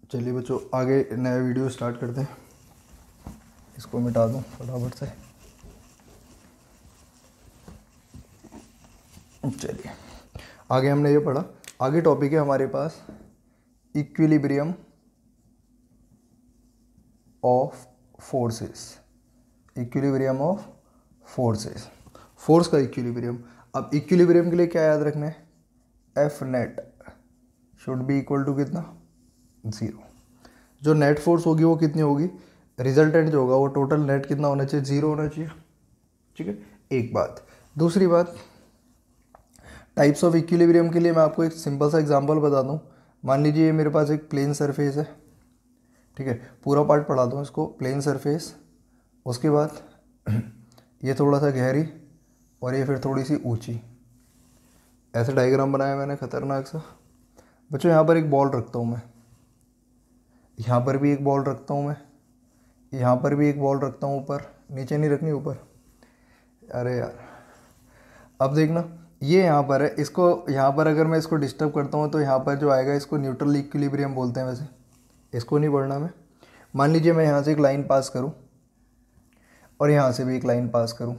चलिए बच्चों आगे नया वीडियो स्टार्ट करते हैं। इसको मिटा दूँ फटाफट से। चलिए आगे हमने ये पढ़ा, आगे टॉपिक है हमारे पास equilibrium of forces. Equilibrium of forces, force का इक्विलिब्रियम। अब इक्विलिब्रियम के लिए क्या याद रखना है, F net should be equal to कितना, 0। जो नेट फोर्स होगी वो कितनी होगी, रिजल्टेंट जो होगा वो टोटल नेट कितना होना चाहिए, 0 होना चाहिए। ठीक है, एक बात। दूसरी बात, टाइप्स ऑफ इक्विलिब्रियम के लिए मैं आपको एक सिंपल सा एग्जांपल बता दूं। मान लीजिए ये मेरे पास एक प्लेन सरफेस है, ठीक है, पूरा पार्ट पढ़ा दूँ इसको, प्लेन सरफेस, उसके बाद ये थोड़ा सा गहरी और ये फिर थोड़ी सी ऊंची। ऐसे डायग्राम बनाया मैंने खतरनाक सा। बच्चों यहाँ पर एक बॉल रखता हूँ मैं, यहाँ पर भी एक बॉल रखता हूँ मैं, यहाँ पर भी एक बॉल रखता हूँ ऊपर, नीचे नहीं रखनी ऊपर। अरे यार अब देखना, ये यहाँ पर है, इसको यहाँ पर अगर मैं इसको डिस्टर्ब करता हूँ तो यहाँ पर जो आएगा इसको न्यूट्रल इक्विलिब्रियम बोलते हैं। वैसे इसको नहीं पढ़ना मैं। मान लीजिए मैं यहाँ से एक लाइन पास करूँ और यहाँ से भी एक लाइन पास करूँ,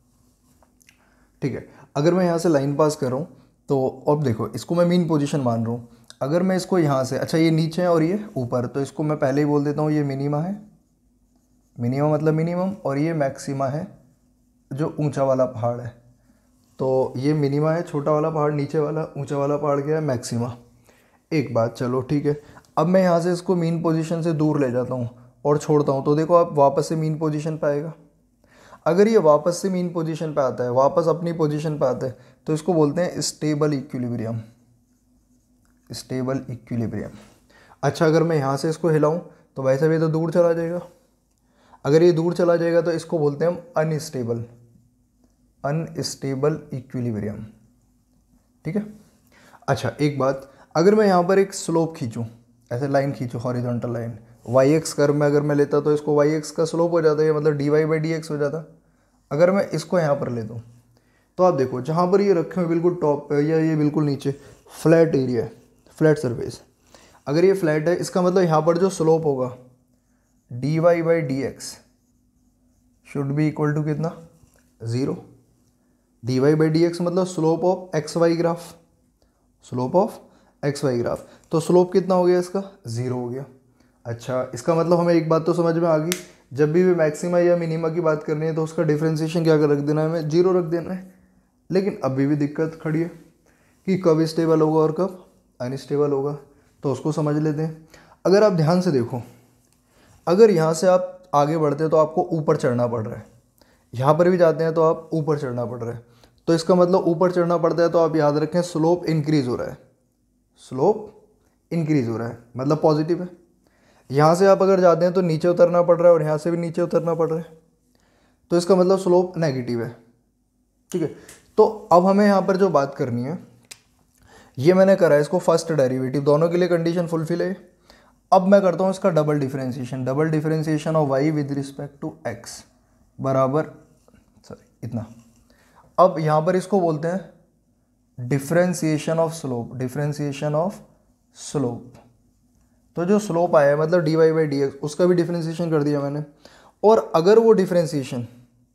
ठीक है। अगर मैं यहाँ से लाइन पास कर रहा हूँ तो अब देखो, इसको मैं मीन पोजीशन मान रहा हूँ। अगर मैं इसको यहाँ से, अच्छा ये नीचे है और ये ऊपर, तो इसको मैं पहले ही बोल देता हूँ ये मिनिमा है, मिनिमा मतलब मिनिमम, और ये मैक्सिमा है जो ऊंचा वाला पहाड़ है। तो ये मिनिमा है छोटा वाला पहाड़, नीचे वाला ऊंचा वाला पहाड़ क्या है, मैक्सिमा। एक बात, चलो ठीक है। अब मैं यहाँ से इसको मीन पोजीशन से दूर ले जाता हूँ और छोड़ता हूँ, तो देखो आप वापस से मीन पोजीशन पे आएगा। अगर ये वापस से मीन पोजीशन पे आता है, वापस अपनी पोजीशन पे आता है, तो इसको बोलते हैं स्टेबल इक्विलिब्रियम, स्टेबल इक्विलिब्रियम। अच्छा अगर मैं यहाँ से इसको हिलाऊं तो वैसे भी तो दूर चला जाएगा। अगर ये दूर चला जाएगा तो इसको बोलते हैं हम अनस्टेबल, अनस्टेबल इक्विलिब्रियम। ठीक है। अच्छा एक बात, अगर मैं यहाँ पर एक स्लोप खींचूँ, ऐसे लाइन खींचूँ, horizontal line, Y X curve में अगर मैं लेता तो इसको वाई एक्स का स्लोप हो जाता है, मतलब D Y by D X हो जाता। अगर मैं इसको यहाँ पर ले दूँ तो आप देखो, जहाँ पर ये रखे हुए बिल्कुल टॉप पे या ये बिल्कुल नीचे फ्लैट एरिया है, फ्लैट सरफेस। अगर ये फ्लैट है, इसका मतलब यहाँ पर जो स्लोप होगा D Y by D X should be equal to कितना, 0। D Y by D X मतलब slope of X Y graph, slope of X Y graph. तो स्लोप कितना हो गया इसका, 0 हो गया। अच्छा इसका मतलब हमें एक बात तो समझ में आ गई, जब भी मैक्सिमा या मिनिमा की बात करनी है तो उसका डिफरेंशिएशन क्या कर रख देना है, हमें 0 रख देना है। लेकिन अभी भी दिक्कत खड़ी है कि कब स्टेबल होगा और कब अनस्टेबल होगा, तो उसको समझ लेते हैं। अगर आप ध्यान से देखो, अगर यहाँ से आप आगे बढ़ते हैं तो आपको ऊपर चढ़ना पड़ रहा है, यहाँ पर भी जाते हैं तो आप ऊपर चढ़ना पड़ रहा है। तो इसका मतलब ऊपर चढ़ना पड़ता है, तो आप याद रखें स्लोप इंक्रीज हो रहा है, स्लोप इंक्रीज हो रहा है मतलब पॉजिटिव है। यहाँ से आप अगर जाते हैं तो नीचे उतरना पड़ रहा है और यहाँ से भी नीचे उतरना पड़ रहा है, तो इसका मतलब स्लोप नेगेटिव है। ठीक है। तो अब हमें यहाँ पर जो बात करनी है, ये मैंने करा है इसको फर्स्ट डेरिवेटिव, दोनों के लिए कंडीशन फुलफिल है। अब मैं करता हूँ इसका double differentiation, double differentiation of Y with respect to X बराबर, सॉरी इतना। अब यहाँ पर इसको बोलते हैं differentiation of slope, differentiation of slope. तो जो स्लोप आया है मतलब D Y by D X, उसका भी डिफरेंशिएशन कर दिया मैंने। और अगर वो डिफरेंशिएशन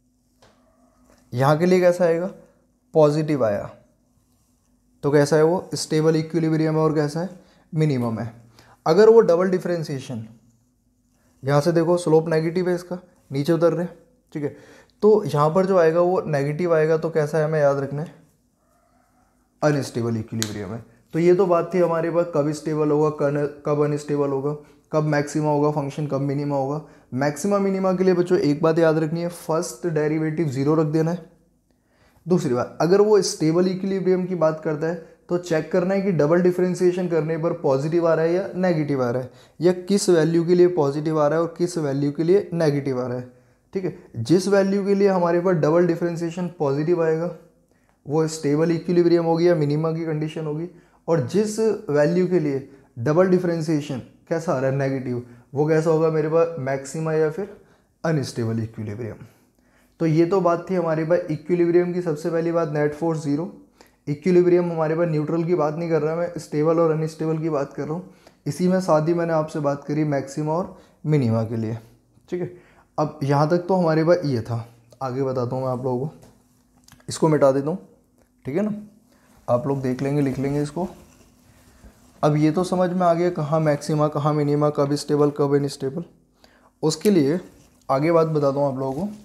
यहाँ के लिए कैसा आएगा, पॉजिटिव आया, तो कैसा है वो, स्टेबल इक्विलिब्रियम है और कैसा है, मिनिमम है। अगर वो डबल डिफरेंशिएशन, यहाँ से देखो स्लोप नेगेटिव है इसका, नीचे उतर रहे, ठीक है, तो यहाँ पर जो आएगा वो नेगेटिव आएगा, तो कैसा है हमें याद रखना है, अनस्टेबल इक्विलिब्रियम है। तो ये तो बात थी हमारे पास, कब स्टेबल होगा, कब अनस्टेबल होगा, कब मैक्सिमा होगा फंक्शन, कब मिनिमा होगा। मैक्सिमा मिनिमा के लिए बच्चों एक बात याद रखनी है, फर्स्ट डेरिवेटिव 0 रख देना है। दूसरी बात, अगर वो स्टेबल इक्विलिब्रियम की बात करता है तो चेक करना है कि डबल डिफरेंशिएशन करने पर पॉजिटिव आ रहा है या नेगेटिव आ रहा है, या किस वैल्यू के लिए पॉजिटिव आ रहा है और किस वैल्यू के लिए नेगेटिव आ रहा है। ठीक है, जिस वैल्यू के लिए हमारे पास डबल डिफरेंशिएशन पॉजिटिव आएगा वो स्टेबल इक्विलिब्रियम होगी या मिनिमा की कंडीशन होगी, और जिस वैल्यू के लिए डबल डिफरेंशिएशन कैसा आ रहा है, नेगेटिव, वो कैसा होगा मेरे पास, मैक्सिमा या फिर अनस्टेबल इक्विलिब्रियम। तो ये तो बात थी हमारे पास इक्विलिब्रियम की। सबसे पहली बात, नेट फोर्स 0। इक्विलिब्रियम हमारे पास न्यूट्रल की बात नहीं कर रहा मैं, स्टेबल और अनस्टेबल की बात कर रहा हूँ। इसी में साथ ही मैंने आपसे बात करी मैक्सिमा और मिनिमा के लिए, ठीक है। अब यहाँ तक तो हमारे पास ये था, आगे बताता हूँ मैं आप लोगों को। इसको मिटा देता हूँ, ठीक है ना, आप लोग देख लेंगे, लिख लेंगे इसको। अब ये तो समझ में आ गया कहाँ मैक्सिमा कहाँ मिनिमा, कब स्टेबल कब अनस्टेबल। उसके लिए आगे बात बताता हूँ आप लोगों को।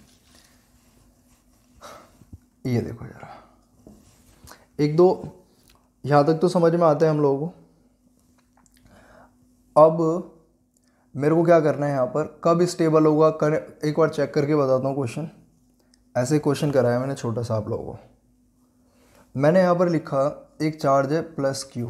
ये देखो जरा, एक दो यहाँ तक तो समझ में आता है हम लोगों को। अब मेरे को क्या करना है यहाँ पर, कब स्टेबल होगा एक बार चेक करके बताता हूँ क्वेश्चन। ऐसे क्वेश्चन कराया मैंने छोटा सा आप लोगों को। मैंने यहाँ पर लिखा एक चार्ज है प्लस क्यू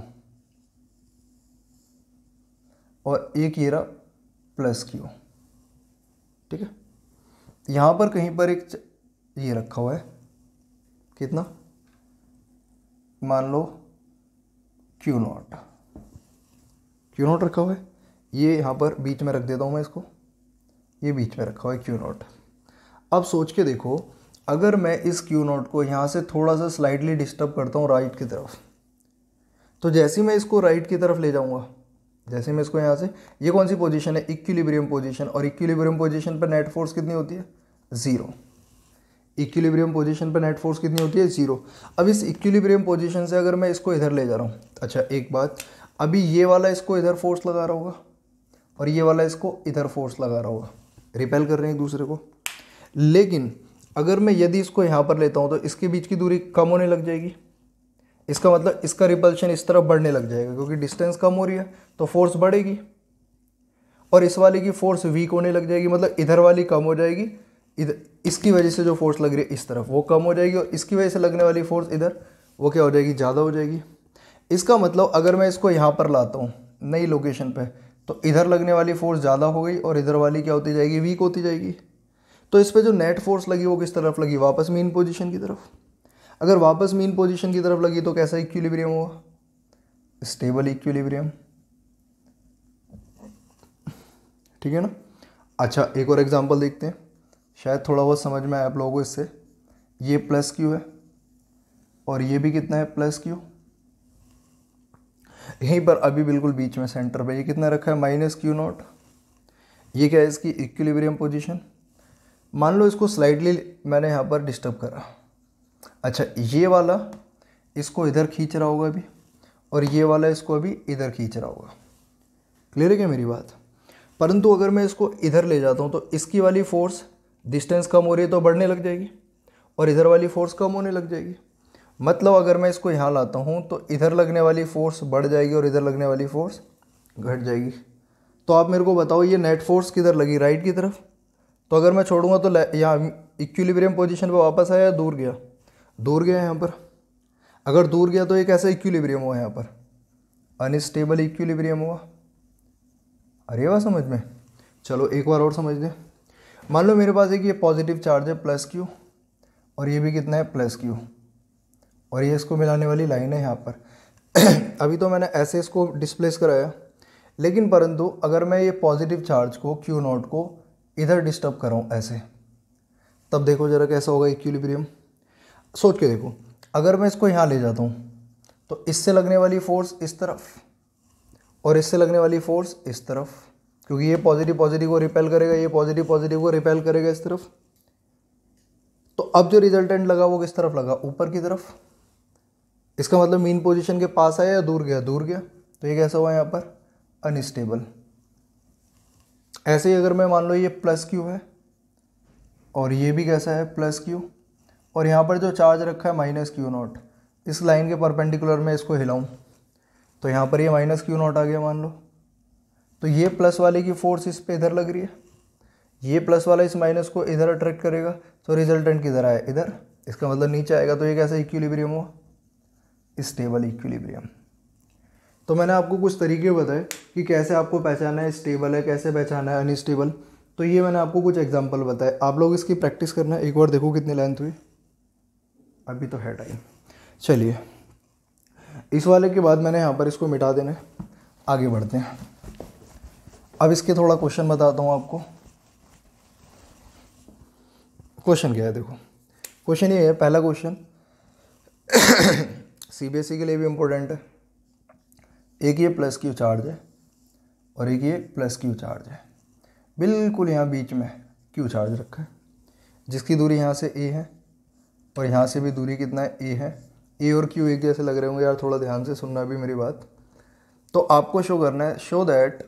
और एक ये रहा प्लस क्यू, ठीक है। यहाँ पर कहीं पर एक ये रखा हुआ है, कितना, मान लो क्यू नॉट, क्यू नॉट रखा हुआ है। ये यहाँ पर बीच में रख देता हूँ मैं इसको, ये बीच में रखा हुआ है क्यू नॉट। अब सोच के देखो, अगर मैं इस क्यू नॉट को यहाँ से थोड़ा सा स्लाइडली डिस्टर्ब करता हूँ राइट की तरफ, तो जैसे ही मैं इसको राइट की तरफ ले जाऊँगा, जैसे मैं इसको यहाँ से, ये कौन सी पोजीशन है, इक्विलिब्रियम पोजीशन, और इक्विलिब्रियम पोजीशन पर नेट फोर्स कितनी होती है, ज़ीरो। इक्विलिब्रियम पोजीशन पर नेट फोर्स कितनी होती है, ज़ीरो। अब इस इक्विलिब्रियम पोजीशन से अगर मैं इसको इधर ले जा रहा हूँ, अच्छा एक बात, अभी ये वाला इसको इधर फोर्स लगा रहा होगा और ये वाला इसको इधर फोर्स लगा रहा होगा, रिपेल कर रहे हैं एक दूसरे को। लेकिन अगर मैं यदि इसको यहाँ पर लेता हूँ तो इसके बीच की दूरी कम होने लग जाएगी। इसका मतलब इसका रिपल्शन इस तरफ बढ़ने लग जाएगा, क्योंकि डिस्टेंस कम हो रही है तो फोर्स बढ़ेगी, और इस वाले की फोर्स वीक होने लग जाएगी, मतलब इधर वाली कम हो जाएगी, इधर इसकी वजह से जो फोर्स लग रही है इस तरफ वो कम हो जाएगी, और इसकी वजह से लगने वाली फोर्स इधर वो क्या हो जाएगी, ज़्यादा हो जाएगी। इसका मतलब अगर मैं इसको यहाँ पर लाता हूँ नई लोकेशन पे, तो इधर लगने वाली फोर्स ज़्यादा हो गई और इधर वाली क्या होती जाएगी, वीक होती जाएगी। तो इस पर जो नेट फोर्स लगी वो किस तरफ लगी, वापस मीन पोजीशन की तरफ। अगर वापस मीन पोजीशन की तरफ लगी तो कैसा इक्विलिब्रियम हुआ, स्टेबल इक्विलिब्रियम, ठीक है ना। अच्छा एक और एग्जांपल देखते हैं, शायद थोड़ा बहुत समझ में आया आप लोगों को इससे। ये प्लस क्यू है और ये भी कितना है, प्लस क्यू। यहीं पर अभी बिल्कुल बीच में सेंटर पे ये कितना रखा है, माइनस क्यू नॉट। ये क्या है, इसकी इक्विलिब्रियम पोजीशन। मान लो इसको स्लाइडली मैंने यहाँ पर डिस्टर्ब करा, अच्छा ये वाला इसको इधर खींच रहा होगा अभी, और ये वाला इसको अभी इधर खींच रहा होगा। क्लियर है क्या मेरी बात। परंतु अगर मैं इसको इधर ले जाता हूँ तो इसकी वाली फोर्स, डिस्टेंस कम हो रही है तो बढ़ने लग जाएगी, और इधर वाली फोर्स कम होने लग जाएगी। मतलब अगर मैं इसको यहाँ लाता हूँ तो इधर लगने वाली फोर्स बढ़ जाएगी और इधर लगने वाली फोर्स घट जाएगी। तो आप मेरे को बताओ ये नेट फोर्स किधर लगी, राइट की तरफ। तो अगर मैं छोड़ूंगा तो यहाँ इक्विलिब्रियम पोजीशन पे वापस आया या दूर गया, दूर गया यहाँ पर। अगर दूर गया तो एक ऐसा इक्विलिब्रियम हुआ यहाँ पर, अनस्टेबल इक्विलिब्रियम हुआ। अरे वाह समझ में। चलो एक बार और समझ लें। मान लो मेरे पास एक ये पॉजिटिव चार्ज है प्लस क्यू, और ये भी कितना है, प्लस क्यू, और ये इसको मिलाने वाली लाइन है यहाँ पर। अभी तो मैंने ऐसे इसको डिस्प्लेस कराया, लेकिन परंतु अगर मैं ये पॉजिटिव चार्ज को क्यू नॉट को इधर डिस्टर्ब कर रहा हूँ ऐसे, तब देखो जरा कैसा होगा इक्विलिब्रियम। सोच के देखो, अगर मैं इसको यहाँ ले जाता हूँ तो इससे लगने वाली फोर्स इस तरफ और इससे लगने वाली फोर्स इस तरफ, क्योंकि ये पॉजिटिव पॉजिटिव को रिपेल करेगा, ये पॉजिटिव पॉजिटिव को रिपेल करेगा इस तरफ। तो अब जो रिजल्टेंट लगा वो किस तरफ लगा, ऊपर की तरफ। इसका मतलब मीन पोजीशन के पास आया या दूर गया, दूर गया। तो ये कैसा हुआ यहाँ पर, अनस्टेबल। ऐसे ही अगर मैं मान लो ये प्लस क्यू है और ये भी कैसा है, प्लस क्यू, और यहाँ पर जो चार्ज रखा है माइनस क्यू नॉट, इस लाइन के परपेंडिकुलर में इसको हिलाऊं तो यहाँ पर ये माइनस क्यू नॉट आ गया मान लो। तो ये प्लस वाले की फोर्स इस पे इधर लग रही है, ये प्लस वाला इस माइनस को इधर अट्रैक्ट करेगा, तो रिजल्टेंट किधर आया, इधर। इसका मतलब नीचे आएगा। तो ये कैसा इक्विलिब्रियम हुआ, स्टेबल इक्विलिब्रियम। तो मैंने आपको कुछ तरीके बताए कि कैसे आपको पहचाना है स्टेबल है, कैसे पहचाना है अनस्टेबल। तो ये मैंने आपको कुछ एग्जांपल बताए, आप लोग इसकी प्रैक्टिस करना। एक बार देखो कितनी लेंथ हुई, अभी तो है टाइम। चलिए इस वाले के बाद मैंने यहाँ पर इसको मिटा देना है, आगे बढ़ते हैं। अब इसके थोड़ा क्वेश्चन बताता हूँ आपको। क्वेश्चन क्या है, देखो क्वेश्चन ये है, पहला क्वेश्चन सीबीएसई के लिए भी इम्पोर्टेंट है। एक ये प्लस क्यू चार्ज है और एक ये प्लस क्यू चार्ज है, बिल्कुल यहाँ बीच में क्यू चार्ज रखा है, जिसकी दूरी यहाँ से ए है और यहाँ से भी दूरी कितना है, ए है। ए और क्यू एक जैसे लग रहे होंगे यार, थोड़ा ध्यान से सुनना भी मेरी बात। तो आपको शो करना है, शो दैट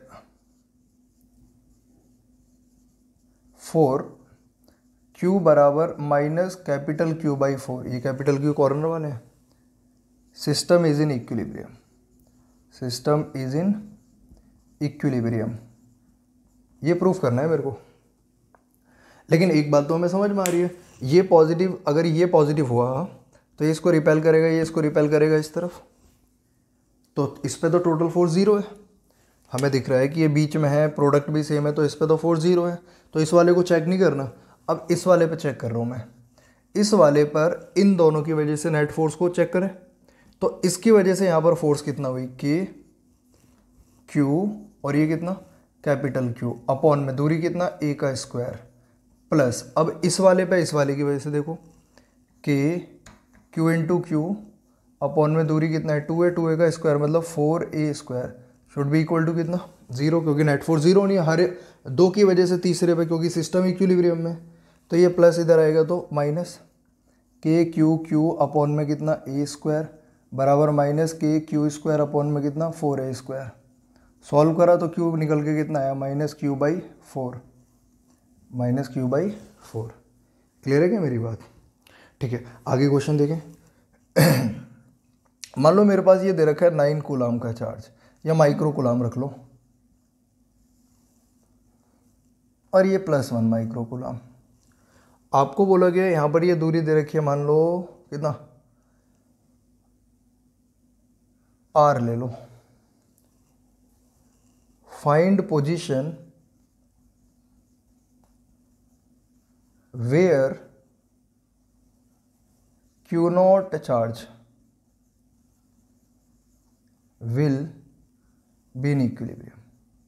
4 क्यू बराबर माइनस कैपिटल क्यू बाई 4, ये कैपिटल क्यू कॉर्नर वाले हैं। System is in equilibrium, system is in equilibrium, ये प्रूफ करना है मेरे को। लेकिन एक बात तो हमें समझ में आ रही है, ये पॉजिटिव, अगर ये पॉजिटिव हुआ तो ये इसको रिपेल करेगा, ये इसको रिपेल करेगा इस तरफ, तो इस पे तो टोटल फोर्स 0 है। हमें दिख रहा है कि ये बीच में है, प्रोडक्ट भी सेम है, तो इस पे तो फोर्स 0 है। तो इस वाले को चेक नहीं करना, अब इस वाले पे चेक कर रहा हूँ मैं। इस वाले पर इन दोनों की वजह से नेट फोर्स को चेक करें, तो इसकी वजह से यहाँ पर फोर्स कितना हुई, के क्यू, और ये कितना कैपिटल क्यू अपॉन में दूरी कितना, ए का स्क्वायर, प्लस अब इस वाले पे इस वाले की वजह से देखो के क्यू इंटू क्यू अपॉन में दूरी कितना है, 2a, 2a का स्क्वायर मतलब 4a square should be equal to कितना, 0, क्योंकि नेट फोर्स 0 नहीं है हर दो की वजह से तीसरे पे, क्योंकि सिस्टम इक्विलिब्रियम में। तो ये प्लस इधर आएगा तो minus K Q Q upon में कितना, a स्क्वायर बराबर minus K Q square upon में कितना, 4a स्क्वायर। सॉल्व करा तो क्यूब निकल के कितना आया, minus Q by 4, minus Q by 4। Clear है क्या मेरी बात? ठीक है, आगे क्वेश्चन देखें। मान लो मेरे पास ये दे रखा है 9 कूलाम का चार्ज, या माइक्रो कूलाम रख लो, और ये +1 माइक्रो कूलाम। आपको बोला गया यहाँ पर ये दूरी दे रखी है, मान लो कितना, r ले लो। Find position where Q naught charge will be in equilibrium.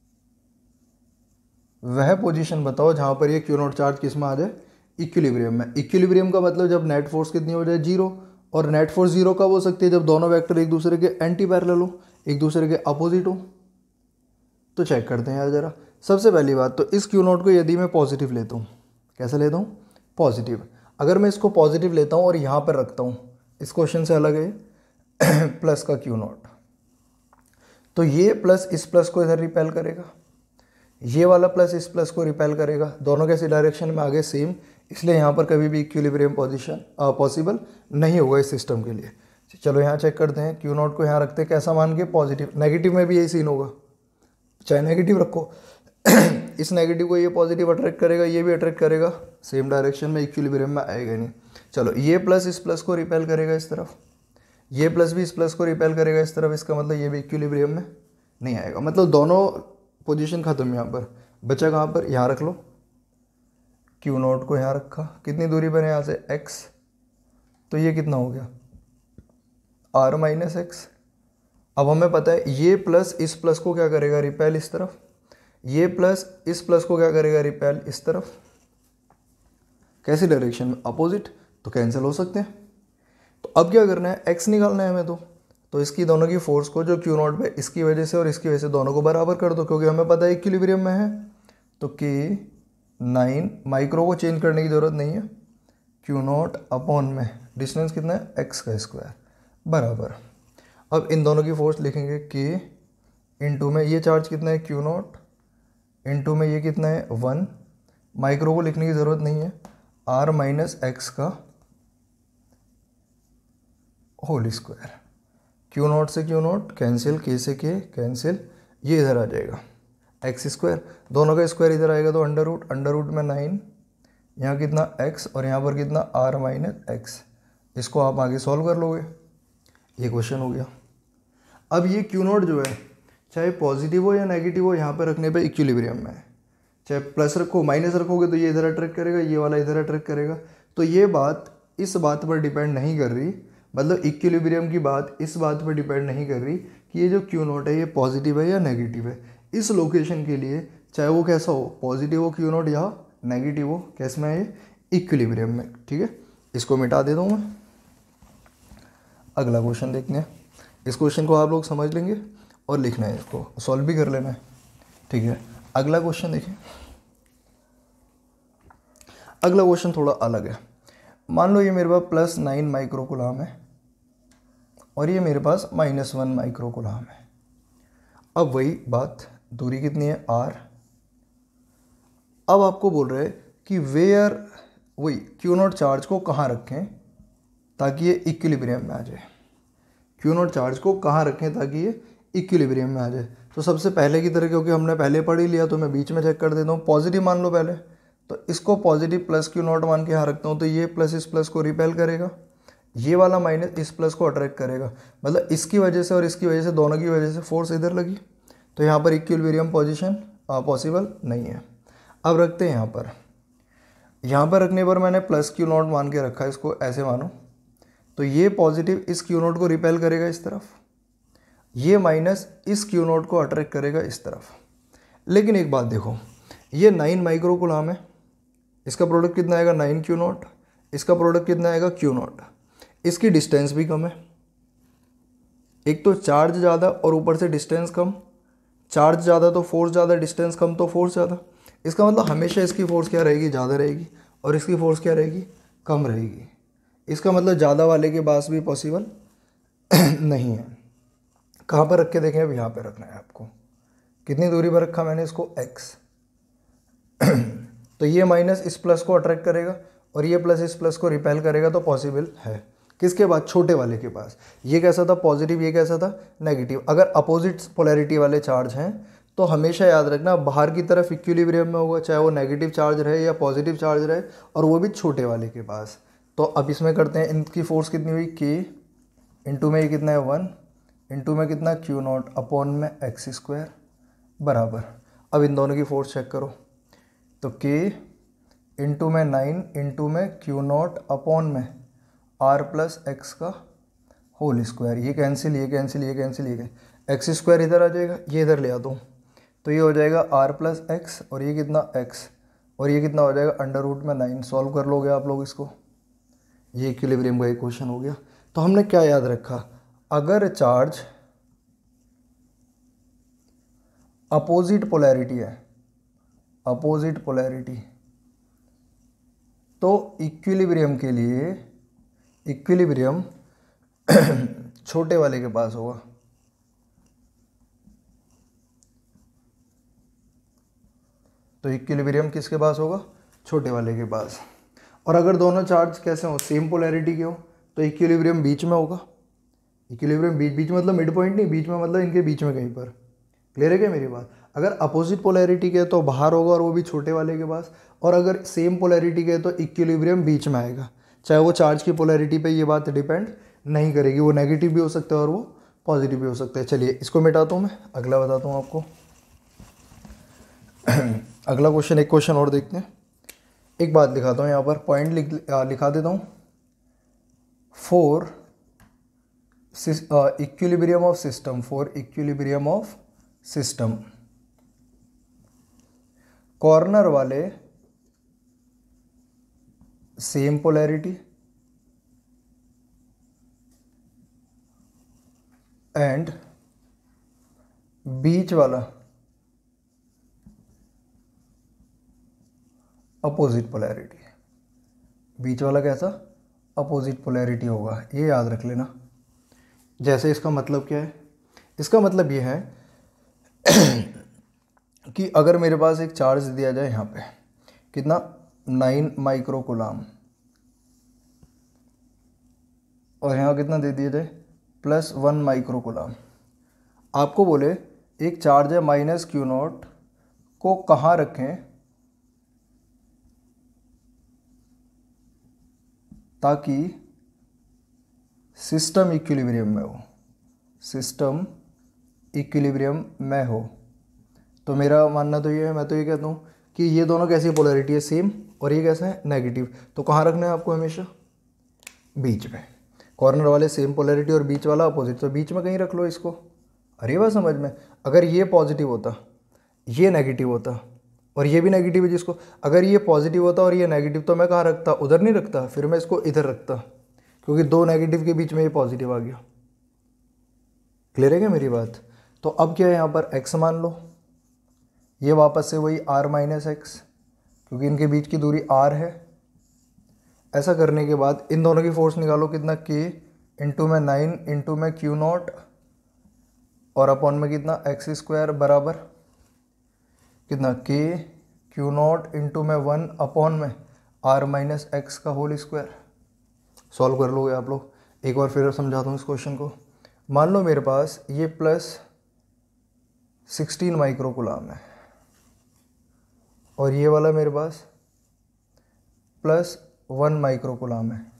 वह पोजीशन बताओ जहां पर ये Q नॉट चार्ज किस में आ जाए, इक्विलिब्रियम में। इक्विलिब्रियम का मतलब जब नेट फोर्स कितनी हो जाए, 0, और नेट फोर्स 0 कब हो सकती है, जब दोनों वेक्टर एक दूसरे के एंटी पैरेलल हो, एक दूसरे के अपोजिट हो। तो चेक करते हैं यार जरा। सबसे पहली बात तो इस Q नॉट को यदि मैं पॉजिटिव लेता हूँ, कैसे लेता हूँ, पॉजिटिव। अगर मैं इसको पॉजिटिव लेता हूँ और यहाँ पर रखता हूँ, इस क्वेश्चन से अलग है प्लस का Q नॉट, तो ये प्लस इस प्लस को इधर रिपेल करेगा, ये वाला प्लस इस प्लस को रिपेल करेगा, दोनों कैसी डायरेक्शन में आगे सेम, इसलिए यहाँ पर कभी भी इक्विलिब्रियम पोजीशन पॉसिबल नहीं होगा इस सिस्टम के लिए। चलो यहाँ चेक करते हैं, Q नॉट को यहाँ रखते हैं, कैसा मान के, पॉजिटिव। नेगेटिव में भी यही सीन होगा, चाहे नेगेटिव रखो इस नेगेटिव को ये पॉजिटिव अट्रैक्ट करेगा, ये भी अट्रैक्ट करेगा, सेम डायरेक्शन में, इक्विलिब्रियम में आएगा नहीं। चलो ये प्लस इस प्लस को रिपेल करेगा इस तरफ, ये प्लस भी इस प्लस को रिपेल करेगा इस तरफ, इसका मतलब ये भी इक्विलिब्रियम में नहीं आएगा। मतलब दोनों पोजीशन खत्म। यहाँ पर बचा कहाँ पर, यहाँ रख लो, Q नॉट को यहाँ रखा, कितनी दूरी पर है यहाँ से, x, तो ये कितना हो गया, r माइनस एक्स। अब हमें पता है ये प्लस इस प्लस को क्या करेगा, रिपेल इस तरफ, ये प्लस इस प्लस को क्या करेगा, रिपेल इस तरफ। कैसी डायरेक्शन में, अपोजिट, तो कैंसिल हो सकते हैं। तो अब क्या करना है, x निकालना है हमें। तो इसकी दोनों की फोर्स को जो Q नॉट पे इसकी वजह से और इसकी वजह से दोनों को बराबर कर दो, क्योंकि हमें पता है इक्विलिब्रियम में है। तो K 9, माइक्रो को चेंज करने की ज़रूरत नहीं है, Q नॉट अपॉन में डिस्टेंस कितना है, x का स्क्वायर बराबर। अब इन दोनों की फोर्स लिखेंगे, K इंटू में ये चार्ज कितना है, Q नॉट, इंटू में ये कितना है, 1, माइक्रो को लिखने की ज़रूरत नहीं है, r माइनस एक्स का होल स्क्वायर। Q नॉट से Q नॉट कैंसिल, K से K कैंसिल, ये इधर आ जाएगा एक्स स्क्वायर, दोनों का स्क्वायर इधर आएगा तो अंडर रूट में 9, यहाँ कितना x और यहाँ पर कितना r माइनस एक्स। इसको आप आगे सॉल्व कर लोगे, ये क्वेश्चन हो गया। अब ये Q नॉट जो है चाहे पॉजिटिव हो या नेगेटिव हो, यहाँ पर रखने पे इक्विलिब्रियम में है। चाहे प्लस रखो माइनस रखोगे तो ये इधर अट्रैक्ट करेगा, ये वाला इधर अट्रैक्ट करेगा। तो ये बात इस बात पर डिपेंड नहीं कर रही, मतलब इक्विलिब्रियम की बात इस बात पर डिपेंड नहीं कर रही कि ये जो Q नॉट है ये पॉजिटिव है या नेगेटिव है। इस लोकेशन के लिए चाहे वो कैसा हो, पॉजिटिव हो Q नॉट या नेगेटिव हो, कैसे में है, इक्विलिब्रियम में। ठीक है, इसको मिटा देता हूँ मैं। अगला क्वेश्चन देखते हैं। इस क्वेश्चन को आप लोग समझ लेंगे और लिखना है, इसको सॉल्व भी कर लेना है। ठीक है, अगला क्वेश्चन देखिए। अगला क्वेश्चन थोड़ा अलग है। मान लो ये मेरे पास +9 माइक्रोकुलाम है और ये मेरे पास -1 माइक्रोकुलाम है। अब वही बात, दूरी कितनी है r। अब आपको बोल रहे हैं कि वेयर, वही Q0 चार्ज को कहाँ रखें ताकि ये इक्विलिब्रियम में आ जाए। Q0 चार्ज को कहाँ रखें ताकि ये इक्विलिब्रियम में आ जाए। तो सबसे पहले की तरह, क्योंकि हमने पहले पढ़ ही लिया तो मैं बीच में चेक कर देता हूँ। पॉजिटिव मान लो पहले, तो इसको पॉजिटिव +Q0 मान के यहाँ रखता हूँ, तो ये प्लस इस प्लस को रिपेल करेगा, ये वाला माइनस इस प्लस को अट्रैक्ट करेगा। मतलब इसकी वजह से और इसकी वजह से, दोनों की वजह से फोर्स इधर लगी, तो यहाँ पर इक्विलिब्रियम पोजीशन पॉसिबल नहीं है। अब रखते हैं यहाँ पर रखने पर मैंने +Q0 मान के रखा है, इसको ऐसे मानो, तो ये पॉजिटिव इस Q0 को रिपेल करेगा इस तरफ, ये माइनस इस Q0 को अट्रैक्ट करेगा इस तरफ। लेकिन एक बात देखो, ये 9 माइक्रोकुलाम है, इसका प्रोडक्ट कितना आएगा 9Q0, इसका प्रोडक्ट कितना आएगा Q0। इसकी डिस्टेंस भी कम है, एक तो चार्ज ज़्यादा और ऊपर से डिस्टेंस कम। चार्ज ज़्यादा तो फोर्स ज़्यादा, डिस्टेंस कम तो फोर्स ज़्यादा। इसका मतलब हमेशा इसकी फोर्स क्या रहेगी, ज़्यादा रहेगी, और इसकी फोर्स क्या रहेगी, कम रहेगी। इसका मतलब ज़्यादा वाले के पास भी पॉसिबल नहीं है। कहाँ पर रख के देखें, अब यहाँ पर रखना है आपको। कितनी दूरी पर रखा मैंने इसको, x। तो ये माइनस इस प्लस को अट्रैक्ट करेगा और ये प्लस इस प्लस को रिपेल करेगा, तो पॉसिबल है। किसके पास, छोटे वाले के पास। ये कैसा था, पॉजिटिव, ये कैसा था, नेगेटिव। अगर अपोजिट पोलैरिटी वाले चार्ज हैं तो हमेशा याद रखना बाहर की तरफ इक्विलिब्रियम में होगा, चाहे वो नेगेटिव चार्ज रहे या पॉजिटिव चार्ज रहे, और वो भी छोटे वाले के पास। तो अब इसमें करते हैं, इनकी फोर्स कितनी हुई, k इंटू में ये कितना है 1, इंटू में कितना Q0 अपॉन में x² बराबर। अब इन दोनों की फोर्स चेक करो, तो k इंटू में 9 इंटू में Q0 अपॉन में r प्लस एक्स का होल स्क्वायर। ये कैंसिल, ये कैंसिल, ये कैंसिल, ये x² इधर आ जाएगा, ये इधर ले आता हूँ, तो ये हो जाएगा r प्लस एक्स, और ये कितना x, और ये कितना हो जाएगा √9। सॉल्व कर लोगे आप लोग इसको, ये इक्विलिब्रियम का एक क्वेश्चन हो गया। तो हमने क्या याद रखा, अगर चार्ज अपोजिट पोलैरिटी है, अपोजिट पोलैरिटी, तो इक्विलिब्रियम के लिए इक्विलिब्रियम छोटे वाले के पास होगा। तो इक्विलिब्रियम किसके पास होगा, छोटे वाले के पास। और अगर दोनों चार्ज कैसे हो, सेम पोलैरिटी के हो, तो इक्विलिब्रियम बीच में होगा। इक्विलिब्रियम बीच मतलब मिड पॉइंट नहीं, बीच में मतलब इनके बीच में कहीं पर। क्लियर है क्या मेरी बात। अगर अपोजिट पोलैरिटी के तो बाहर होगा और वो भी छोटे वाले के पास, और अगर सेम पोलैरिटी के तो इक्विलिब्रियम बीच में आएगा। चाहे वो चार्ज की पोलैरिटी पे ये बात डिपेंड नहीं करेगी, वो नेगेटिव भी हो सकता है और वो पॉजिटिव भी हो सकता है। चलिए इसको मिटाता हूँ मैं, अगला बताता हूँ आपको। अगला क्वेश्चन, एक क्वेश्चन और देखते हैं। एक बात लिखाता हूँ यहाँ पर, पॉइंट लिखा देता हूँ। For equilibrium of system, for equilibrium of system, corner वाले सेम पोलैरिटी एंड बीच वाला अपोजिट पोलैरिटी। बीच वाला कैसा, अपोजिट पोलैरिटी होगा, ये याद रख लेना। जैसे इसका मतलब क्या है, इसका मतलब ये है कि अगर मेरे पास एक चार्ज दिया जाए यहाँ पे, कितना 9 माइक्रोकुलाम, और यहाँ कितना दे दिया जाए +1 माइक्रोकुलाम। आपको बोले एक चार्ज है -Q0 को कहाँ रखें ताकि सिस्टम इक्विलिब्रियम में हो, सिस्टम इक्विलिब्रियम में हो। तो मेरा मानना तो ये है, मैं तो ये कहता हूँ कि ये दोनों कैसी पोलैरिटी है, सेम, और ये कैसा है, नेगेटिव। तो कहाँ रखना है आपको, हमेशा बीच में। कॉर्नर वाले सेम पोलैरिटी और बीच वाला अपोजिट, तो बीच में कहीं रख लो इसको। अरे बात समझ में। अगर ये पॉजिटिव होता, ये नेगेटिव होता, और ये भी नेगेटिव है जिसको, अगर ये पॉजिटिव होता और ये नेगेटिव, तो मैं कहाँ रखता, उधर नहीं रखता, फिर मैं इसको इधर रखता, क्योंकि दो नेगेटिव के बीच में ये पॉजिटिव आ गया। क्लियर है क्या मेरी बात। तो अब क्या है, यहाँ पर x मान लो, ये वापस से वही r माइनस एक्स, क्योंकि इनके बीच की दूरी r है। ऐसा करने के बाद इन दोनों की फोर्स निकालो, कितना k इंटू में 9 इंटू में क्यू नॉट और अपॉन में कितना एक्स स्क्वायर बराबर कितना k क्यू नॉट इंटू में 1 अपॉन में r माइनस एक्स का होल स्क्वायर। सॉल्व कर लोगे आप लोग। एक बार फिर समझाता हूँ इस क्वेश्चन को। मान लो मेरे पास ये प्लस 16 माइक्रोकुलाम है और ये वाला मेरे पास प्लस 1 माइक्रोकुलाम है,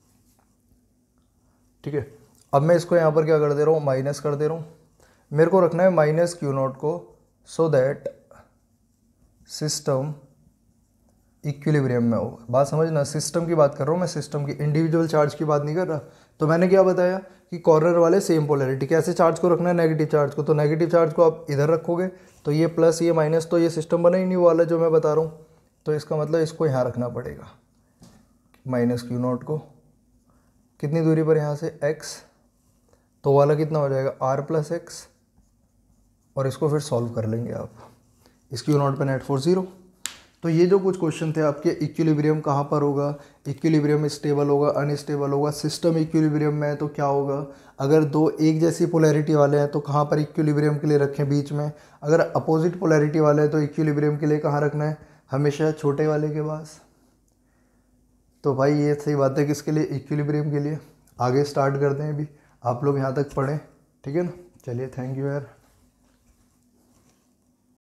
ठीक है। अब मैं इसको यहाँ पर क्या कर दे रहा हूँ, माइनस कर दे रहा हूँ। मेरे को रखना है माइनस क्यू नॉट को, सो दैट सिस्टम इक्विलिब्रियम में हो। बात समझना, सिस्टम की बात कर रहा हूँ मैं, सिस्टम की, इंडिविजुअल चार्ज की बात नहीं कर रहा। तो मैंने क्या बताया कि कॉर्नर वाले सेम पोलैरिटी, कैसे चार्ज को रखना है, नेगेटिव चार्ज को। तो नेगेटिव चार्ज को आप इधर रखोगे तो ये प्लस ये माइनस, तो ये सिस्टम बना ही नहीं वाला जो मैं बता रहा हूँ। तो इसका मतलब इसको यहाँ रखना पड़ेगा, माइनस क्यू नॉट को कितनी दूरी पर, यहाँ से x, तो वाला कितना हो जाएगा r प्लस एक्स, और इसको फिर सॉल्व कर लेंगे आप। इस क्यू नॉट पर नेट फोर्स 0। तो ये जो कुछ क्वेश्चन थे आपके, इक्विलिब्रियम कहाँ पर होगा, इक्विलिब्रियम स्टेबल होगा, अनस्टेबल होगा, सिस्टम इक्विलिब्रियम में है तो क्या होगा, अगर दो एक जैसी पोलैरिटी वाले हैं तो कहाँ पर इक्विलिब्रियम के लिए रखें, बीच में। अगर अपोजिट पोलैरिटी वाले हैं तो इक्विलिब्रियम के लिए कहाँ रखना है, हमेशा छोटे वाले के पास। तो भाई ये सही बात है किसके लिए, इक्विलिब्रियम के लिए। आगे स्टार्ट करते हैं अभी, आप लोग यहाँ तक पढ़ें, ठीक है ना। चलिए, थैंक यू यार।